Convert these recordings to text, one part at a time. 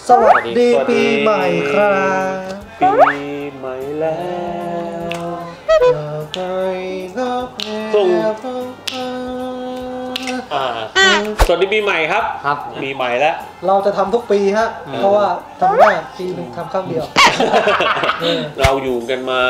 สวัสดีปีใหม่ครับปีใหม่แล้วส่งสวัสดีปีใหม่ครับปีใหม่แล้วเราจะทำทุกปีฮะเพราะว่าทำได้ปีหนึ่งทำครั้งเดียวเราอยู่กันมา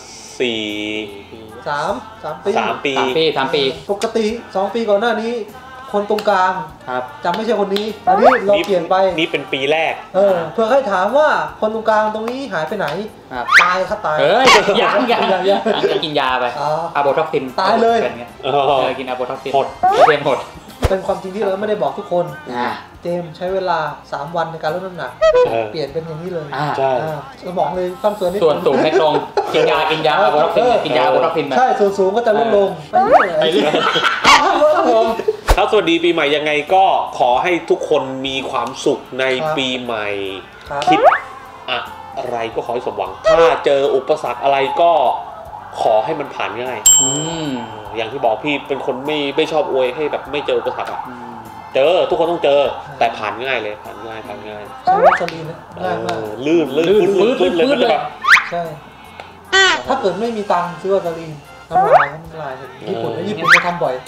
3 ปีปกติ2 ปีก่อนหน้านี้คนตรงกลางจำไม่ใช่คนนี้อันนี้เราเปลี่ยนไปนี่เป็นปีแรกเพื่อให้ถามว่าคนตรงกลางตรงนี้หายไปไหนตายครับตายยังกินยาไปอะโบท็อกซินตายเลยกินอะโบท็อกซินหดเจมหดเป็นความจริงที่เราไม่ได้บอกทุกคนเจมใช้เวลา3 วันในการลดน้ำหนักเปลี่ยนเป็นอย่างนี้เลยใช่เราบอกเลยความส่วนนี้ส่วนสูงเล็กลงกินยาอะโบท็อกซินกินยาอะโบท็อกซินใช่ส่วนสูงก็จะลดลงไปเรื่อยครับสวัสดีปีใหม่ยังไงก็ขอให้ทุกคนมีความสุขในปีใหม่คิดอะไรก็ขอให้สมหวังถ้าเจออุปสรรคอะไรก็ขอให้มันผ่านง่ายอย่างที่บอกพี่เป็นคนไม่ชอบอวยให้แบบไม่เจออุปสรรคเจอทุกคนต้องเจอแต่ผ่านง่ายเลยผ่านง่ายใช้วัสลีนง่ายมากลื่นเลยใช่ถ้าเกิดไม่มีตังค์ซื้อวัสลีนน้ำลายญี่ปุ่นจะทำบ่อย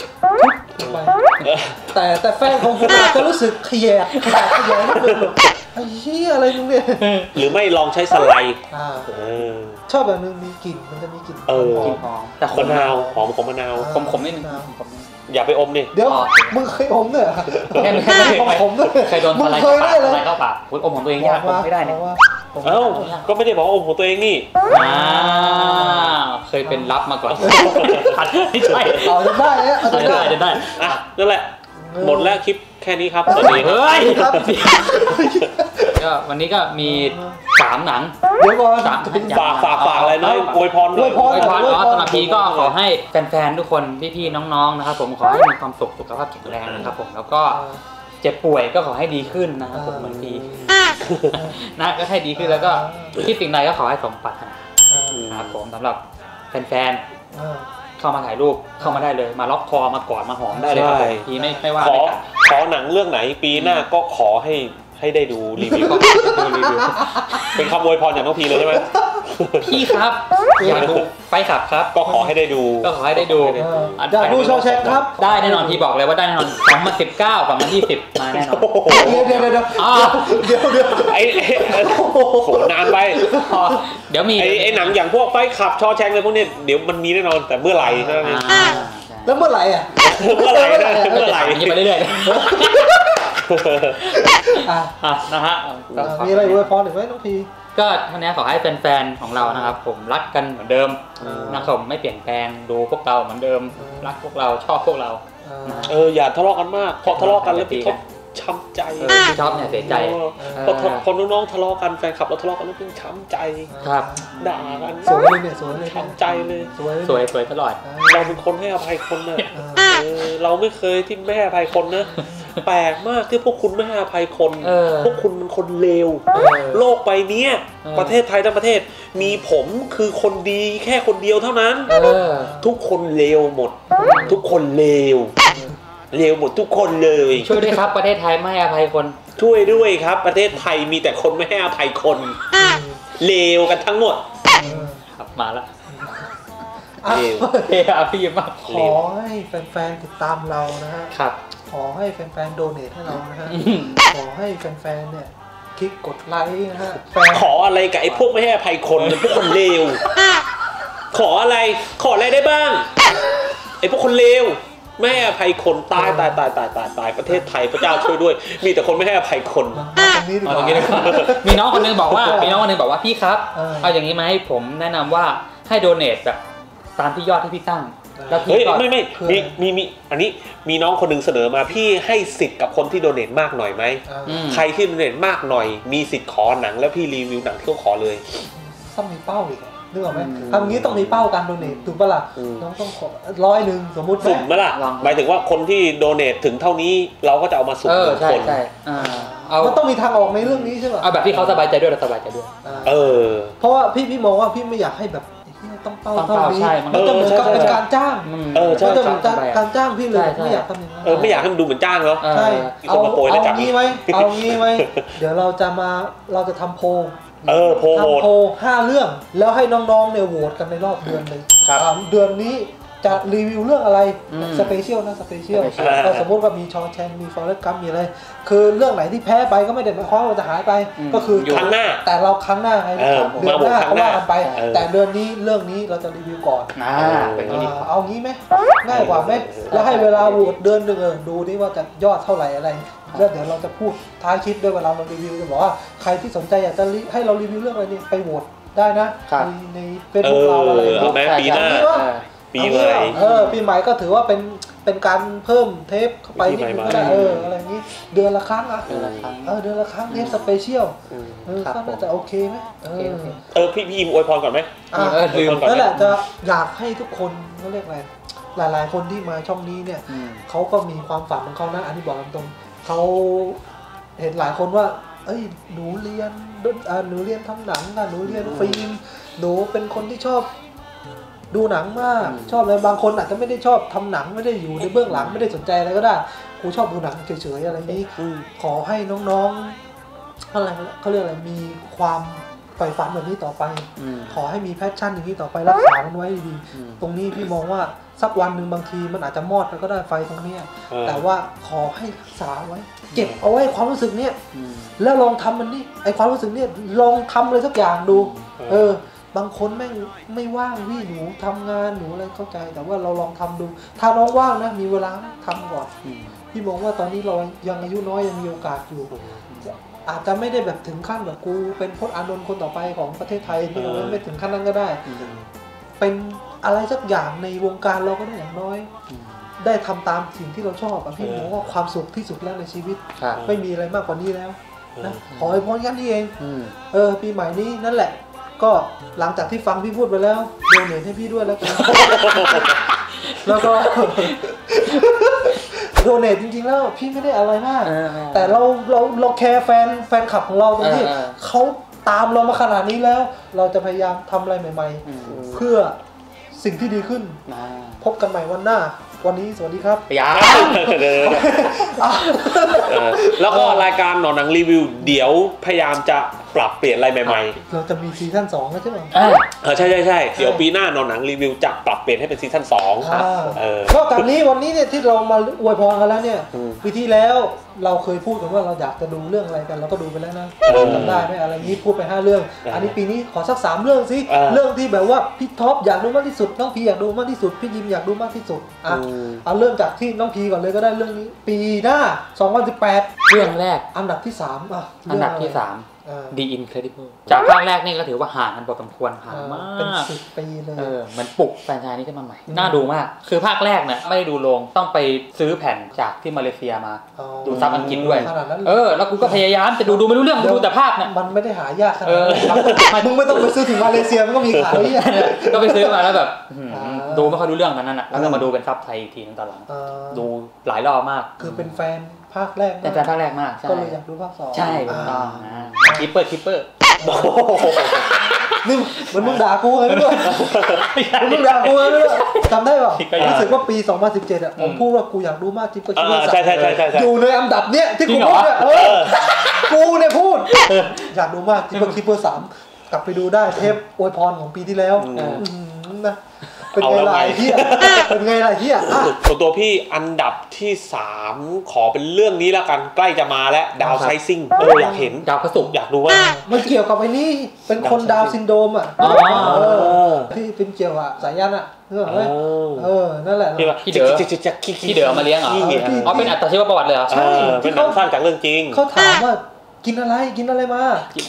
แต่แฟนของผมอาจจะรู้สึกขยะนิดนึงไอ้เหี้ยอะไรมึงเนี่ยหรือไม่ลองใช้สไลด์ชอบแบบนึงมีกลิ่นมันจะมีกลิ่นหอมแต่มะนาวหอมของมะนาวขมนิดนึงอย่าไปอมดิเดี๋ยวมึงเคยอมเนี่ยแค่ผมด้วยเคยโดนอะไรเข้าปากอมของตัวเองยากอมไม่ได้เนี่ยก็ไม่ได้บอกอมของตัวเองนี่เคยเป็นรับมาก่อนไม่ใช่เอาจะได้นั่นแหละหมดแล้วคลิปแค่นี้ครับสวัสดีครับก็วันนี้ก็มี3 หนังเดี๋ยวก่อนฝากอะไรน้อยอวยพรสำหรับพี่ก็ขอให้แฟนๆทุกคนพี่ๆน้องๆนะครับผมขอให้มีความสุขสุขภาพแข็งแรงนะครับผมแล้วก็เจ็บป่วยก็ขอให้ดีขึ้นนะครับผมบางทีนะก็ให้ดีขึ้นแล้วก็คิดสิ่งใดก็ขอให้สมปรารถนาครับผมสำหรับแฟนๆเข้ามาถ่ายรูปเข้ามาได้เลยมาล็อกคอมากอดมาหอมได้เลยครับพี่ไม่ว่าขอหนังเรื่องไหนปีหน้าก็ขอให้ได้ดูรีวิวเป็นคำอวยพรจากน้องพีเลยใช่ไหมพี่ครับอยากดูไปขับครับก็ขอให้ได้ดูอยากดูชอแชงครับได้แน่นอนพี่บอกเลยว่าได้แน่นอน2019 2020มาแน่นอนเดี๋ยวไอ้โหนานไปเดี๋ยวมีไอ้หนังอย่างพวกไปขับชอแชงเลยพวกนี้เดี๋ยวมันมีแน่นอนแต่เมื่อไหร่นั่นเองแล้วเมื่อไหร่อ่ะเมื่อไหร่ไปเรื่อยๆนะฮะมีอะไรอวยพรหรือไม่น้องพีก็ท่านนี้ขอให้แฟนๆของเรานะครับผมรักกันเหมือนเดิมนะครับผมไม่เปลี่ยนแปลงดูพวกเราเหมือนเดิมรักพวกเราชอบพวกเราอย่าทะเลาะกันมากพอทะเลาะกันแล้วพี่ท็อปช้ำใจพี่ท็อปเนี่ยเสียใจพอน้องๆทะเลาะกันแฟนคลับเราทะเลาะกันแล้วพี่ช้ำใจครับด่ากันสวยเลยเนี่ยสวยเลยช้ำใจเลยสวยตลอดเราเป็นคนให้อภัยคนนะเราไม่เคยที่ไม่ให้อภัยคนนะแปลกมากที่พวกคุณไม่ให้อภัยคนพวกคุณเป็นคนเลวโลกใบนี้ประเทศไทยทั้งประเทศมีผมคือคนดีแค่คนเดียวเท่านั้นทุกคนเลวหมดทุกคนเลวหมดทุกคนเลยช่วยด้วยครับประเทศไทยไม่ให้อภัยคนช่วยด้วยครับประเทศไทยมีแต่คนไม่ให้อภัยคนเลวกันทั้งหมดครับมาแล้วพี่มากขอให้แฟนๆติดตามเรานะฮะครับขอให้แฟนๆโดเนทให้เรานะฮะขอให้แฟนๆเนี่ยคลิกกดไลค์นะฮะขออะไรกับไอ้พวกไม่ให้อภัยคนพวกคนเลวขออะไรได้บ้างไอ้พวกคนเลวไม่ให้อภัยคนตายประเทศไทยพระเจ้าช่วยด้วยมีแต่คนไม่ให้อภัยคนมีน้องคนนึงบอกว่าพี่ครับเอาอย่างนี้มาให้ผมแนะนำว่าให้โดเนทแบบตามที่ยอดที่พี่ตั้งแล้วพี่ก็ไม่มีอันนี้มีน้องคนนึงเสนอมาพี่ให้สิทธิ์กับคนที่โดเนทมากหน่อยไหมใครที่โดเนทมากหน่อยมีสิทธิ์ขอหนังแล้วพี่รีวิวหนังที่เขาขอเลยต้องมีเป้าอีกนึกออกไหมทำงี้ต้องมีเป้าการโดเนทถูกปะล่ะน้องต้องขอ100สมมุติสุ่มไหมล่ะหมายถึงว่าคนที่โดเนทถึงเท่านี้เราก็จะเอามาสุ่มคนมันต้องมีทางออกในเรื่องนี้ใช่ป่ะเอาแบบที่เขาสบายใจด้วยเราสบายใจด้วยเพราะว่าพี่มองว่าพี่ไม่อยากให้แบบต้องเป้าต้องเท่าเป้านี้ใช่มันมันจะเหมือนกับใช่เป็นการจ้างใช่มันจะเหมือนใช่การจ้างพี่เลยใช่ไม่อยากทำอย่างนั้นไม่อยากให้มันดูเหมือนจ้างเหรอใช่มีคนมาโปรยแล้วจับงี้ไหมเอางี้ไหมเดี๋ยวเราจะทำโพลโพลโหวตทำโพล5 เรื่องแล้วให้น้องๆเนี่ยโหวตกันในรอบเดือนเลยครับเดือนนี้จะรีวิวเรื่องอะไรอืมสเปเชียลนะสเปเชียล Special ก็สมมติว่ามีชอแชงมีฟอร์เรสต์กัมมีอะไรคือเรื่องไหนที่แพ้ไปก็ไม่ได้หมายความว่าจะหายไป ก็คือครั้งหน้าแต่เราครั้งหน้าไงเออเดือนหน้ามาโหวตครั้ก็งหน้าว่ากันไป แต่เดือนนี้เรื่องนี้เราจะรีวิวก่อนเป็นอย่างนี้ดีกว่าเอางี้ไหมง่ายกว่าไหมแล้วให้เวลาโหวตเดือนหนึ่งดูนี่ว่าจะยอดเท่าไหร่อะไรแล้วเดี๋ยวเราจะพูดท้ายคลิปด้วยเวลาเรารีวิวจะบอกว่าใครที่สนใจอยากจะให้เรารีวิวเรื่องอะไรนี่ไปโหวตได้นะครับ ในเฟซบุ๊กเราอะไรเอาไหมปีหน้า ปีใหม่ปีใหม่ก็ถือว่าเป็นการเพิ่มเทปเข้าไปนิดนึงก็ได้อะไรอย่างนี้เดือนละครั้งอ่ะเดือนละครั้งเดือนละครั้งเทปสเปเชียลก็น่าจะโอเคไหมพี่อิมอวยพรก่อนไหมลืมนั่นแหละจะอยากให้ทุกคนเขาเรียกอะไรหลายๆคนที่มาช่องนี้เนี่ยเขาก็มีความฝันของเขานะอันนี้บอกตรงเขาเห็นหลายคนว่าเอ้ยหนูเรียนทำหนังนะหนูเรียนฟิล์มหนูเป็นคนที่ชอบดูหนังมากชอบเลยบางคนอาจจะไม่ได้ชอบทำหนังไม่ได้อยู่ในเบื้องหลังไม่ได้สนใจอะไรก็ได้กูชอบดูหนังเฉยๆอะไรนี้ขอให้น้องๆอะไรเขาเรียกอะไรมีความใฝ่ฝันแบบนี้ต่อไปขอให้มีแพชชั่นอย่างนี้ต่อไปรักษามันไว้ดีตรงนี้พี่มองว่าสักวันหนึ่งบางทีมันอาจจะมอดไปก็ได้ไฟตรงนี้แต่ว่าขอให้รักษาไว้เก็บเอาไว้ความรู้สึกเนี้ยแล้วลองทำมันนี่ไอความรู้สึกเนี้ยลองทำอะไรสักอย่างดูบางคนแม่งไม่ว่างพี่หนูทำงานหนูอะไรเข้าใจแต่ว่าเราลองทำดูถ้าน้องว่างนะมีเวลาทำก่อนพี่มองว่าตอนนี้เรายังอายุน้อยยังมีโอกาสอยู่อาจจะไม่ได้แบบถึงขั้นแบบกูเป็นพจน์อานนท์คนต่อไปของประเทศไทยที่เราไม่ถึงขั้นนั้นก็ได้เป็นอะไรสักอย่างในวงการเราก็ได้อย่างน้อยได้ทำตามสิ่งที่เราชอบพี่มองว่าความสุขที่สุดแล้วในชีวิตไม่มีอะไรมากกว่านี้แล้วนะขอให้พ้นกันนี่เองปีใหม่นี้นั่นแหละก็หลังจากที่ฟังพี่พูดไปแล้วโดเนทให้พี่ด้วยแล้วกัน แล้วก็โดเนทจริงๆแล้วพี่ไม่ได้อะไรมากแต่เราแคร์แฟนคลับของเราตรงที่เขาตามเรามาขนาดนี้แล้วเราจะพยายามทำอะไรใหม่ๆเพื่อสิ่งที่ดีขึ้นพบกันใหม่วันหน้าวันนี้สวัสดีครับแล้วก็รายการหนอนหนังรีวิวเดี๋ยวพยายามจะปรับเปลี่ยนอะไรใหม่ๆเราจะมีซีซั่น2แล้วใช่ไหมใช่เดี๋ยวปีหน้าหนอนหนังรีวิวจะปรับเปลี่ยนให้เป็นซีซั่น2 นอกจากนี้วันนี้เนี่ยที่เรามาอวยพรกันแล้วเนี่ยปีที่แล้วเราเคยพูดกันว่าเราอยากจะดูเรื่องอะไรกันเราก็ดูไปแล้วนะจำได้ไหมอะไรนี้พูดไป5 เรื่องอันนี้ปีนี้ขอสัก3 เรื่องสิเรื่องที่แบบว่าพี่ท็อปอยากดูมากที่สุดน้องพีอยากดูมากที่สุดพี่ยิมอยากดูมากที่สุดเอาเริ่มจากที่น้องพีก่อนเลยก็ได้เรื่องนี้ปีหน้า2018 เรื่องแรกอันดับที่3 อันดับที่3The Incredible จากภาคแรกนี่ก็ถือว่าห่างกันพอสมควรห่างมากเป็น10 ปีเลยมันปลุกแฟนชายนี้ขึ้นมาใหม่น่าดูมากคือภาคแรกเนี่ยไม่ได้ดูโรงต้องไปซื้อแผ่นจากที่มาเลเซียมาดูซับอังกฤษด้วยแล้วกูก็พยายามจะดูไม่รู้เรื่องดูแต่ภาพเนี่ยมันไม่ได้หายากขนาดนั้นมึงไม่ต้องไปซื้อถึงมาเลเซียมันก็มีขายก็ไปซื้อมาแล้วแบบดูไม่ค่อยรู้เรื่องนั้นน่ะแล้วก็มาดูเป็นซับไทยอีกทีนึงตอนหลังดูหลายรอบมากคือเป็นแฟนภาคแรกแต่ภาคแรกมากก็เลยอยากดูภาค2 ใช่ถูกต้องนะคิปเปอร์นี่มันมึงด่ากูเลยด้วยมึงด่ากูเลยด้วยจำได้ป่ะรู้สึกว่าปี2017ผมพูดว่ากูอยากดูมากจิ๊บก็คิดว่าใช่อยู่ในอันดับเนี้ยที่กูพูดเนี่ยกูเนี่ยพูดอยากดูมากจิ๊บก็คิดว่า3กลับไปดูได้เทปอวยพรของปีที่แล้วนะเป็นไงล่ะเฮียเป็นไงล่ะเฮียตัวพี่อันดับที่3ขอเป็นเรื่องนี้แล้วกันใกล้จะมาแล้วดาวไซซิ่งอยากเห็นดาวพระศุกร์อยากดูว่ามันเกี่ยวกับไอ้นี่เป็นคนดาวซินโดรมที่เป็นเกี่ยวกับสายยันนั่นแหละที่เด๋อมาเลี้ยงเหรอเป็นอัตชีวประวัติเลยเหรอใช่เป็นหนังสั้นจากเรื่องจริงเขาถามว่ากินอะไรมา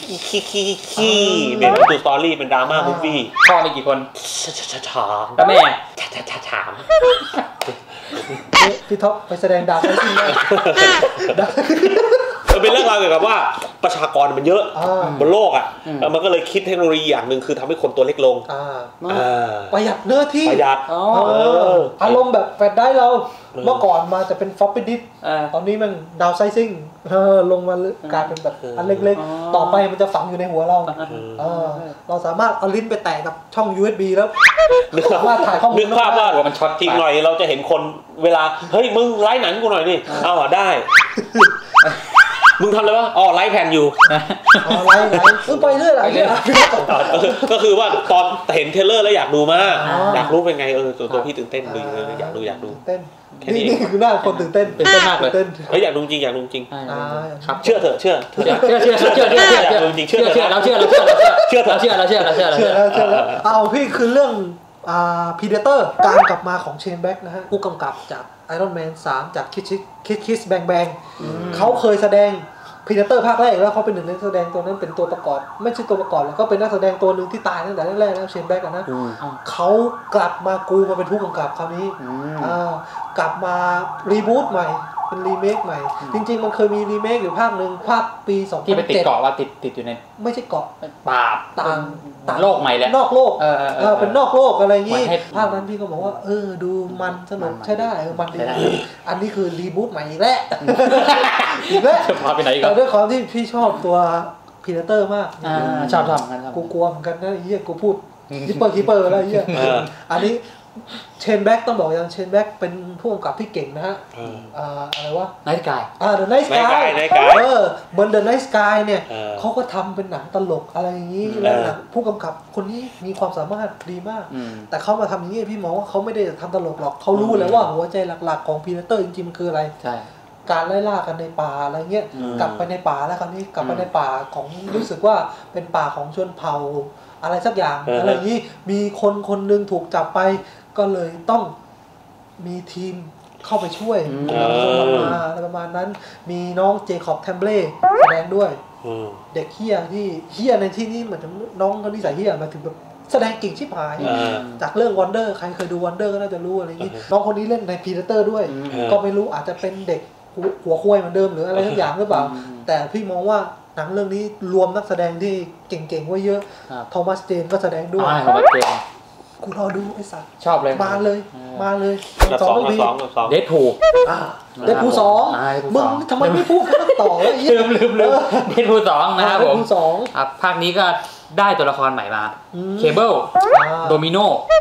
เป็นตัวสตอรี่เป็นดราม่ามูฟวี่พ่อมีกี่คนถามแล้วแม่ถามพี่ท็อปไปแสดงดาวไซซิ่งได้มันเป็นเรื่องราวเกี่ยวกับว่าประชากรมันเยอะบนโลกอ่ะมันก็เลยคิดเทคโนโลยีอย่างหนึ่งคือทำให้คนตัวเล็กลงประหยัดเนื้อที่ประหยัดอารมณ์แบบแฟลชไดรฟ์เราเมื่อก่อนมาจะเป็นฟลอปปี้ดิสตอนนี้มันดาวไซซิ่งลงมากลายเป็นแบบอันเล็กๆต่อไปมันจะฝังอยู่ในหัวเราเราสามารถเอาลิ้นไปแตะกับช่อง USB แล้วสามารถถ่ายข้อมูลนึกภาพว่ามันช็อตทิ้งหน่อยเราจะเห็นคนเวลาเฮ้ยมึงไลฟ์หนังกูหน่อยนี่ได้มึงทำอะไรวะไลฟ์แผ่นอยู่ไลฟ์ไปเรื่อยก็คือว่าตอนเห็นเทเลอร์แล้วอยากดูมากอยากรู้เป็นไงตัวพี่ตื่นเต้นเลยอยากดูเต้นนี่คือหน้าคนตื่นเต้นมากเลยอยากดูจริงครับเชื่อเถอะเชื่อจริงเชื่อเราเชื่อเอาพี่คือเรื่องPredator การกลับมาของเชนแบ็กนะฮะผู้กำกับจากIron Man 3 จากคิสแบงแบงเขาเคยแสดง Predator ภาคแรกแล้วเขาเป็นหนึ่งในนักแสดงตัวนั้นเป็นตัวประกอบไม่ใช่ตัวประกอบแล้วก็เป็นนักแสดงตัวหนึ่งที่ตายตั้งแต่แรกๆแล้วเชนแบ็กนะเขากลับมามาเป็นผู้กำกับคราวนี้กลับมารีบูตใหม่เป็นรีเมคใหม่จริงๆมันเคยมีรีเมคอยู่ภาคหนึ่งภาคปี2007 ที่ไปติดเกาะว่าติดอยู่ในไม่ใช่เกาะป่าต่างโลกใหม่แล้วนอกโลกเป็นนอกโลกอะไรอย่างงี้ภาคนั้นพี่ก็บอกว่าดูมันสนุกใช้ได้มันดีอันนี้คือรีบูตใหม่อีกแล้วจะพาไปไหนกันด้วยความที่พี่ชอบตัวPredatorมากชอบกันกูกลัวเหมือนกันนะไอ้เหี้ยกูพูดคิปเปอร์อะไรไอ้เหี้ยอันนี้เชนแบ็กต้องบอกอย่างเชนแบ็กเป็นผู้กำกับที่เก่งนะฮะอะไรวะไนท์สกาย The Night Sky เหมือน The Night Sky เนี่ยเขาก็ทำเป็นหนังตลกอะไรอย่างนี้แล้วผู้กำกับคนนี้มีความสามารถดีมากแต่เขามาทำอย่างนี้พี่มองว่าเขาไม่ได้ทำตลกหรอกเขารู้แล้วว่าหัวใจหลักๆของPredatorจริงๆมันคืออะไรการไล่ล่ากันในป่าอะไรเงี้ยกลับไปในป่าแล้วคราวนี้กลับไปในป่าของรู้สึกว่าเป็นป่าของชนเผ่าอะไรสักอย่างอะไรอย่างนี้มีคนนึงถูกจับไปก็เลยต้องมีทีมเข้าไปช่วยอะไรประมาณนั้นมีน้องเจคอบแทมเบล่แสดงด้วยเด็กเฮียที่เฮียในที่นี้เหมือนน้องคนที่ใส่เฮียมาถึงแบบแสดงเก่งชิบหายจากเรื่องวันเดอร์ใครเคยดูวันเดอร์ก็น่าจะรู้อะไรอย่างนี้น้องคนนี้เล่นในPredatorด้วยก็ไม่รู้อาจจะเป็นเด็กหัวควายเหมือนเดิมหรืออะไรสักอย่างหรือเปล่าแต่พี่มองว่าหนังเรื่องนี้รวมนักแสดงที่เก่งๆไว้เยอะโทมัสเจนก็แสดงด้วยกูรอดูไอ้สัตว์ชอบเลยมาเลย 2 เดดพูล 2มึงทำไมไม่พูดกันต่อเลยลืมเดดพูล2นะครับผมภาคนี้ก็ได้ตัวละครใหม่มาเคเบิลโดมิโน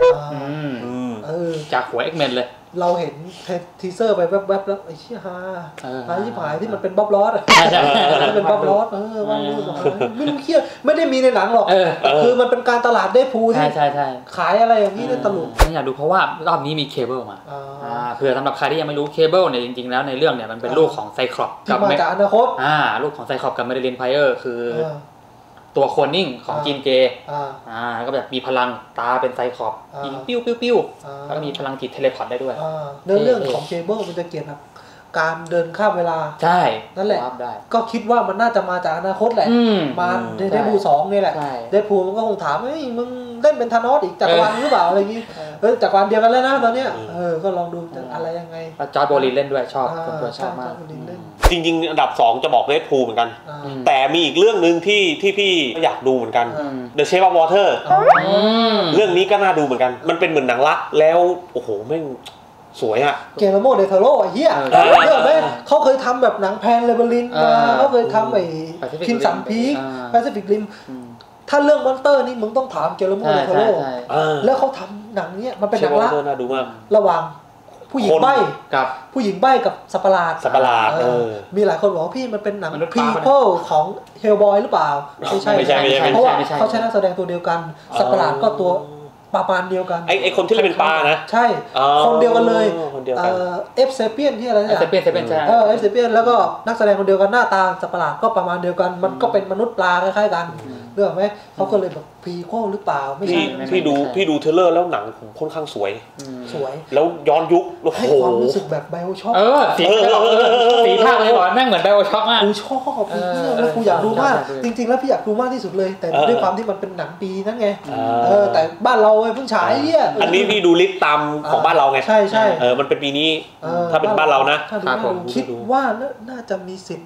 จากหัว X-Men เลยเราเห็นทีเซอร์ไปแวบๆแล้วไอ้เชี่ยฮาที่ผายที่มันเป็นบ๊อบลอสเป็นบ๊อบลอสว่าไม่รู้เคี้ยไม่ได้มีในหนังหรอกคือมันเป็นการตลาดได้พูที่ขายอะไรอย่างนี้ได้ตลกอยากดูเพราะว่ารอบนี้มีเคเบิลมาเผื่อสำหรับใครที่ยังไม่รู้เคเบิลเนี่ยจริงๆแล้วในเรื่องเนี่ยมันเป็นลูกของไซคลอปกับมาจากอนาคตลูกของไซคลอปกับเมเดลินไพเออร์คือตัวโคนิ่งของจีนเกย์ก็แบบมีพลังตาเป็นไซคลอปยิงปิ้วแล้วก็มีพลังจิตเทเลพอร์ตได้ด้วยเรื่องของเคเบิลมันจะเกี่ยวกับการเดินข้ามเวลาใช่นั่นแหละก็คิดว่ามันน่าจะมาจากอนาคตแหละมาเดดพูล2นี่แหละเดดพูลมันก็คงถามเฮ้ยมึงเล่นเป็นธานอสอีกจักรวาลหรือเปล่าอะไรอย่างงี้จักรวาลเดียวกันแล้วนะตอนเนี้ยก็ลองดูจะอะไรยังไงจอร์จโบลินเล่นด้วยชอบคนตัวชอบมากจริงๆอันดับ2จะบอกเดดพูลเหมือนกันแต่มีอีกเรื่องนึงที่พี่อยากดูเหมือนกัน The Shape of Water เรื่องนี้ก็น่าดูเหมือนกันมันเป็นเหมือนหนังรักแล้วโอ้โหแม่งสวยอะเกลโมเดเทโรไอ้เหี้ยเยอะไหมเขาเคยทำแบบหนังแพนเลเบลินมาเขาเคยทำไอ้คิมสันพีคแปซิฟิกริมถ้าเรื่องมอนสเตอร์นี่มึงต้องถามเกลโมเดเทโรแล้วเขาทำหนังเนี้ยมันเป็นหนังรักระหว่างผู้หญิงใบ้กับสัตว์ประหลาดมีหลายคนบอกว่าพี่มันเป็นหนังพรีโคลของเฮลบอยหรือเปล่าไม่ใช่เพราะว่าเขาใช้นักแสดงตัวเดียวกันสัตว์ประหลาดก็ตัวปลาเดียวกันไอคนที่เล่นเป็นปลานะใช่คนเดียวกันเลยเอฟเซเปียนที่อะไรเนี่ยเซเปียนใช่เอฟเซเปียนแล้วก็นักแสดงคนเดียวกันหน้าตาสัตว์ประหลาดก็ประมาณเดียวกันมันก็เป็นมนุษย์ปลาคล้ายๆกันเรื่องไหมเขาก็เลยแบบพรีโคลหรือเปล่าไม่ใช่พี่ดูเทรลเลอร์แล้วหนังค่อนข้างสวยแล้วย้อนยุคให้ความรู้สึกแบบไบโอช็อคสีภาคเลยบอกแม่งเหมือนไบโอช็อคมากกูชอบแล้วกูอยากดูมากจริงๆแล้วพี่อยากดูมากที่สุดเลยแต่ด้วยความที่มันเป็นหนังปีนั่นไงแต่บ้านเราเพิ่งฉายเนี่ยอันนี้พี่ดูลิสต์ตามของบ้านเราไงใช่มันเป็นปีนี้ถ้าเป็นบ้านเรานะคิดว่าน่าจะมีสิทธิ์แบบ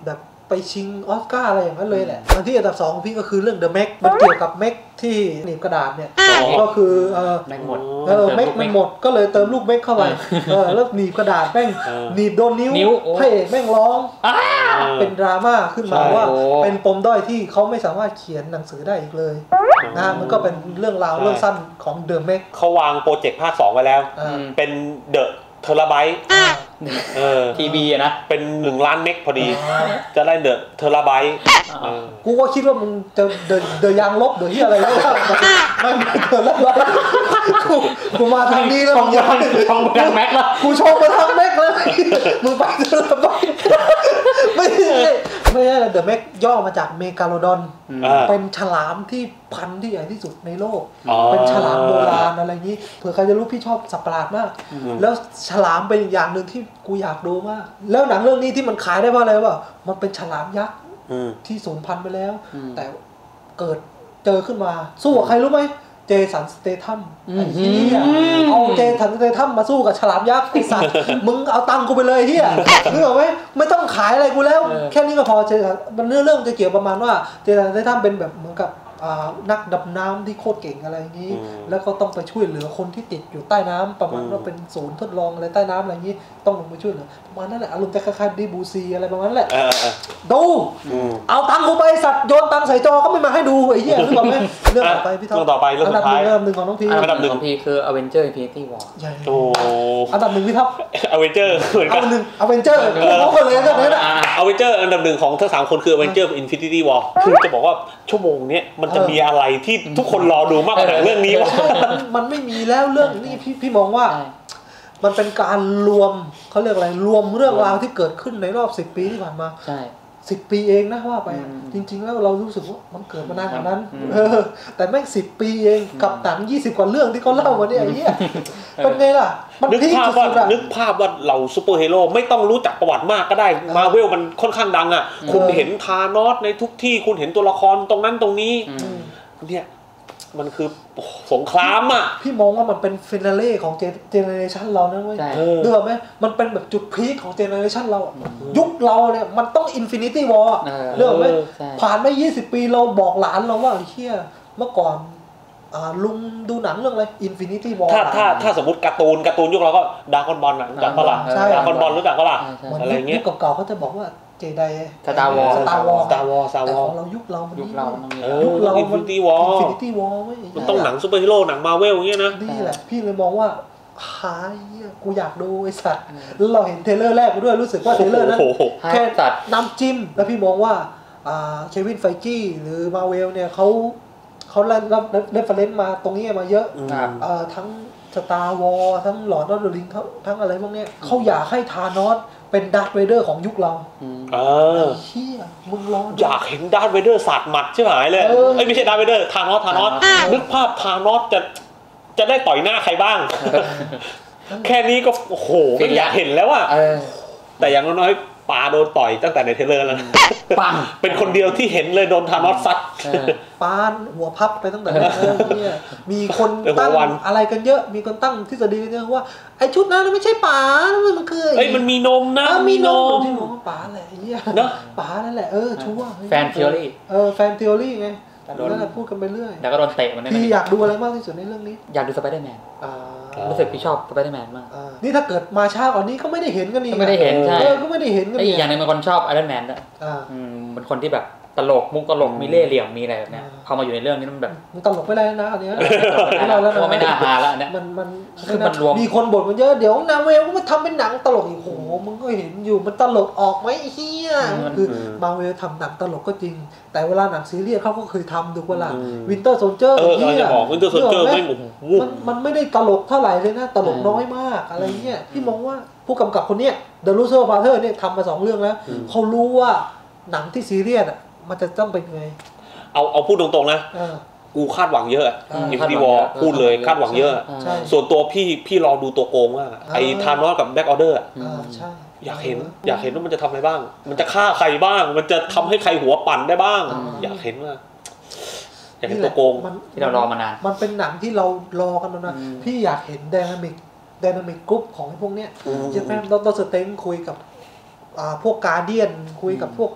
ไปชิงออสการ์อะไรอย่างนั้นเลยแหละอันที่อันดับ2พี่ก็คือเรื่อง The Meg มันเกี่ยวกับเม็กที่หนีบกระดาษเนี่ยก็คือแม็กหมดเม็กมันหมดก็เลยเติมลูกเม็กเข้าไปแล้วหนีบกระดาษแม่งหนีบโดนนิ้วพระเอกแม่งร้องเป็นดราม่าขึ้นมาว่าเป็นปมด้อยที่เขาไม่สามารถเขียนหนังสือได้อีกเลยนะมันก็เป็นเรื่องราวเรื่องสั้นของ The Meg เขาวางโปรเจกต์ภาค2ไว้แล้วเป็น Theเทราไบต์ทีบีนะเป็น1 ล้านเมกพอดีจะได้เดอะเทราไบต์กูก็คิดว่ามึงจะเดยางลบเดี๋ยวที่อะไรแล้วไม่เกิดแล้วกูมาทางนี้แล้วช่องแม็กแล้วกูชงมาทางแม็กเลยมึงไปเทราไบต์ไม่ใช่เดอะแม็กย่อมาจากเมกาโลดอนเป็นฉลามที่พันธุ์ที่ใหญ่ที่สุดในโลกเป็นฉลามโบราณอะไรนี้เผื่อใครจะรู้พี่ชอบสัตว์ประหลาดมากแล้วฉลามเป็นอย่างหนึ่งที่กูอยากดูมากแล้วหนังเรื่องนี้ที่มันขายได้เพราะอะไรวะมันเป็นฉลามยักษ์ที่สูญพันธุ์ไปแล้วแต่เกิดเจอขึ้นมาสู้กับใครรู้ไหมเจสันสเตทัมไอ้เหี้ยเอาเจสันสเตทัมมาสู้กับฉลามยักษ์ไอ้สัตว์มึงเอาตังค์กูไปเลยเหี้ยนึกออกไหมไม่ต้องขายอะไรกูแล้วแค่นี้ก็พอเจสันมันเรื่องจะเกี่ยวประมาณว่าเจสันสเตทัมเป็นแบบเหมือนกับนักดำน้ำที่โคตรเก่งอะไรอย่างนี้แล้วก็ต้องไปช่วยเหลือคนที่ติดอยู่ใต้น้ำประมาณว่าเป็นศูนย์ทดลองอะไรใต้น้ำอะไรอย่างนี้ต้องลงไปช่วยเหลือประมาณนั้นแหละอารมณ์จะคล้ายๆดีบูซีอะไรประมาณนั้นแหละดูเอาตังค์กูไปสัตว์โยนตังค์ใส่จอก็ไม่มาให้ดูไอ้เหี้ยนึกออกไหมเรื่องต่อไปพี่ท็อปเรื่องต่อไปเรื่องสุดท้ายอันดับ1ของน้องพีอันดับ1ของพีคือ Avenger Infinity War โอ้อันดับ1พี่ท็อป Avenger เหมือนกัน Avenger เขาคนเลยกันเนี่ย Avenger อันดับ1ของทั้ง3คนคือ Avenger Infinity War คือจะบอกว่าชั่วโมงนี้มันจะมีอะไรที่ทุกคนรอดูมากกว่าเรื่องนี้วะมันไม่มีแล้วเรื่องนี้พี่มองว่ามันเป็นการรวมเขาเรียกอะไรรวมเรื่องราวที่เกิดขึ้นในรอบ10 ปีที่ผ่านมาใช่ 10 ปีเองนะว่าไปจริงๆแล้วเรารู้สึกว่ามันเกิดมานานกว่านั้นแต่แม่ง10 ปีเองกับหนัง20 กว่าเรื่องที่เขาเล่ามาเนี่ยไอ้เหี้ยเป็นไงล่ะมันนึกภาพว่าเราซูเปอร์ฮีโร่ไม่ต้องรู้จักประวัติมากก็ได้มาเวลมันค่อนข้างดังอ่ะคุณเห็นธานอสในทุกที่คุณเห็นตัวละครตรงนั้นตรงนี้เนี่ยมันคือสงครามอ่ะพี่มองว่ามันเป็นฟินาเล่ของเจเนอเรชันเรานะเว้ยเดือดไหมมันเป็นแบบจุดพีคของเจเนอเรชันเรายุคเราเนี่ยมันต้องอินฟินิตี้วอร์เดือดไหมผ่านไป20 ปีเราบอกหลานเราว่าเฮียเมื่อก่อนลุงดูหนังเรื่องอะไรอินฟินิตี้วอร์ถ้าสมมติการ์ตูนยุคเราก็ดราก้อนบอลรู้จักปะล่ะดราก้อนบอลรู้จักปะล่ะอะไรเงี้ยยุคเก่าๆเขาจะบอกว่าเจไดสตาร์วอร์แต่ของเรายุคเราอินฟินิตี้วอร์มันต้องหนังซูเปอร์ฮีโร่หนังมาเวลอย่างเงี้ยนะนี่แหละพี่เลยมองว่าหายกูอยากดูไอ้สัตว์แล้วเราเห็นเทเลอร์แรกไปด้วยรู้สึกว่าเทเลอร์นั้นแค่น้ำจิ้มแล้วพี่มองว่าเควินไฟกี้หรือมาเวลเนี่ยเขารับเรฟเฟอเรนซ์มาตรงนี้มาเยอะทั้งสตาร์วอร์ทั้งหลอร์ดออฟเดอะริงทั้งอะไรพวกนี้เขาอยากให้ธานอสเป็นดาร์ธเวเดอร์ของยุคเราเฮียมึงรออยากเห็นดาร์ธเวเดอร์สาดหมัดใช่ไหมเลยไม่ใช่ดาร์ธเวเดอร์ธานอสนึกภาพธานอสจะได้ต่อยหน้าใครบ้างแค่นี้ก็โอ้โหอยากเห็นแล้วอะแต่อย่างน้อยๆปาโดนต่อยตั้งแต่ในเทเลอร์แล้วปังเป็นคนเดียวที่เห็นเลยโดนธานอสซัดปาหัวพับไปตั้งแต่เนี่ยมีคนตั้งอะไรกันเยอะมีคนตั้งทฤษฎีกันเยอะว่าไอ้ชุดนั้นไม่ใช่ป๋ามันคือมันมีนมนะมีนมที่บอกว่าป๋าแหละไอ้เหี้ยเนาะป๋านั่นแหละชัวร์แฟนทีโอรี่แฟนทีโอรี่ไงนั่นแหละพูดกันไปเรื่อยแล้วก็โดนเตะมันพี่อยากดูอะไรมากที่สุดในเรื่องนี้อยากดูสไปเดอร์แมนรู้สึกพี่ชอบสไปเดอร์แมนมากนี่ถ้าเกิดมาช้ากว่านี้ก็ไม่ได้เห็นกันนี่ไม่ได้เห็นใช่ก็ไม่ได้เห็นกันอีกอย่างนึงเป็นคนชอบไอรอนแมนด้วยเป็นคนที่แบบตลกมุกตลกมีเล่ห์เหลี่ยมมีอะไรแบบนี้พอมาอยู่ในเรื่องนี้มันแบบมันตลกไม่ได้นะอันนี้ไม่ได้แล้วนะไม่น่าฮาแล้วเนี่ยมันคือมันรวมมีคนบ่นมันเยอะเดี๋ยวนาเวลก็มาทำเป็นหนังตลกอีกโหมึงก็เห็นอยู่มันตลกออกไหมเฮียคือมาเวลทำหนังตลกก็จริงแต่เวลาหนังซีรีส์เขาก็เคยทำดูเวลาวินเตอร์โซลเจอร์เฮียวินเตอร์โซลเจอร์มันไม่ได้ตลกเท่าไหร่เลยนะตลกน้อยมากอะไรเงี้ยพี่มองว่าผู้กำกับคนเนี้ยเดอะรูโซ่พาร์เทอร์เนี่ยทำมา2 เรื่องแล้วเขารู้ว่าหนังที่ซีเรียสมันจะต้องเป็นไงเอาพูดตรงๆนะกูคาดหวังเยอะอินฟินิตี้วอร์พูดเลยคาดหวังเยอะส่วนตัวพี่รอดูตัวโกงว่าไอ้ธานอสกับแบ็คออเดอร์อยากเห็นว่ามันจะทำอะไรบ้างมันจะฆ่าใครบ้างมันจะทำให้ใครหัวปั่นได้บ้างอยากเห็นว่าอยากเห็นตัวโกงที่เรารอมานานมันเป็นหนังที่เรารอกันนะพี่อยากเห็นไดนามิกกรุ๊ปของพวกเนี้ยจะแม่ดร.สเต็งคุยกับพวกการ์เดียนคุยกับพวก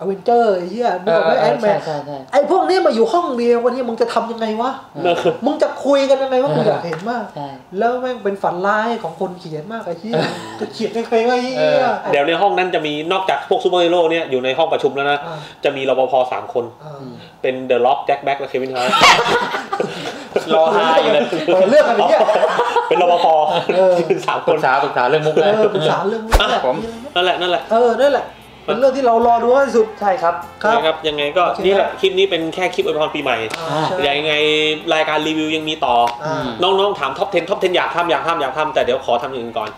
อเวนเจอร์ไอ้เหี้ยนึกออกไหมแอนด์แมนไอ้พวกนี้มาอยู่ห้องเดียววันนี้มึงจะทำยังไงวะมึงจะคุยกันยังไงวะกูอยากเห็นมากแล้วแม่งเป็นฝันร้ายของคนเขียนมากไอ้เหี้ยจะเขียนยังไงวะไอ้เหี้ยเดี๋ยวในห้องนั้นจะมีนอกจากพวกซูเปอร์ฮีโร่เนี่ยอยู่ในห้องประชุมแล้วนะจะมีรปภ3 คนเป็นเดอะล็อกแจ็คแบ็กและเควินฮาร์ทรอฮาอยู่เลยเรื่องอะไรเนี่ยเป็นรปภ3 คนปรึกษาเรื่องมุกเลยปรึกษาเรื่องมุกผมนั่นแหละนั่นแหละเป็นเรื่องที่เรารอดูที่สุดใช่ครับครับยังไงก็นี่แหละคลิปนี้เป็นแค่คลิปอวยพรปีใหม่ยังไงรายการรีวิวยังมีต่อน้องๆถามท็อป 10 อยากทำแต่เดี๋ยวขอทำอย่างอื่นก่อน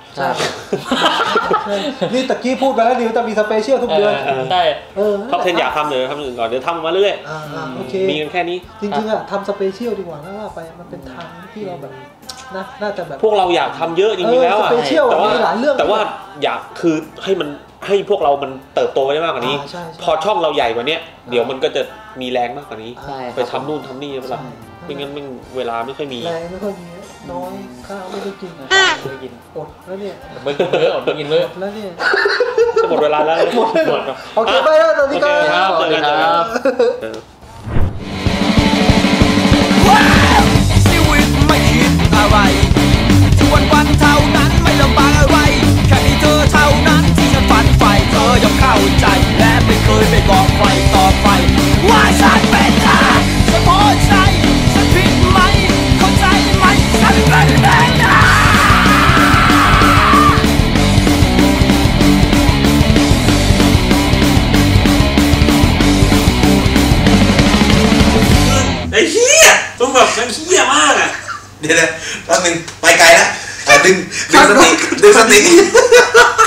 นี่ตะกี้พูดไปแล้วเดี๋ยวจะมีสเปเชียลทุกเดือนได้ท็อป 10 อยากทำเลยทำอย่างอื่นก่อนเดี๋ยวทำมาเรื่อยมีกันแค่นี้จริงๆอะทำสเปเชียลดีกว่านะว่าไปมันเป็นทางที่เราแบบน่าจะแบบพวกเราอยากทำเยอะจริงๆแล้วอะแต่ว่าอยากคือให้พวกเรามันเติบโตได้มากกว่านี้พอช่องเราใหญ่กว่านี้เดี๋ยวมันก็จะมีแรงมากกว่านี้ไปทำนู่นทำนี่แล้วไม่งั้นเวลาไม่ค่อยมีแรงไม่ค่อยมีน้อยข้าวไม่ได้กินอดแล้วเนี่ยมื้ออดกินมื้อแล้วเนี่ยจะหมดเวลาแล้วหมดโอเคไปแล้วสวัสดีครับสวัสดีครับชีวิตไม่คิดอะไรวันเท่านั้นไม่ลำบากอะไรแค่มีเธอเท่านั้นที่ฉันฝันใฝ่เธอยอมเข้าใจและไม่เคยไปบอกใครต่อไปว่าฉันเป็นเธอฉันพอใจฉันผิดไหมเข้าใจไหมฉันเป็นเธอไอ้เหี้ยต้องแบบมันเหี้ยมากอ่ะเดี๋ยวแป๊บนึงไปไกลแล้วดึงสติ